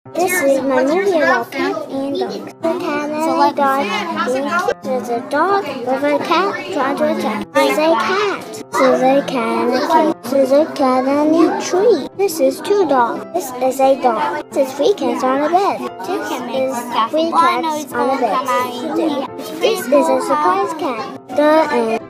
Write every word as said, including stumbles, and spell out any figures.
This is my movie about cats and dogs. A cat and a dog. There's a dog with a cat trying to attack. There's a cat. There's a cat and a cat. There's a cat and a tree. This is two dogs. This is a dog. This is three cats on a bed. This is three cats on a bed. This is a surprise cat. The end.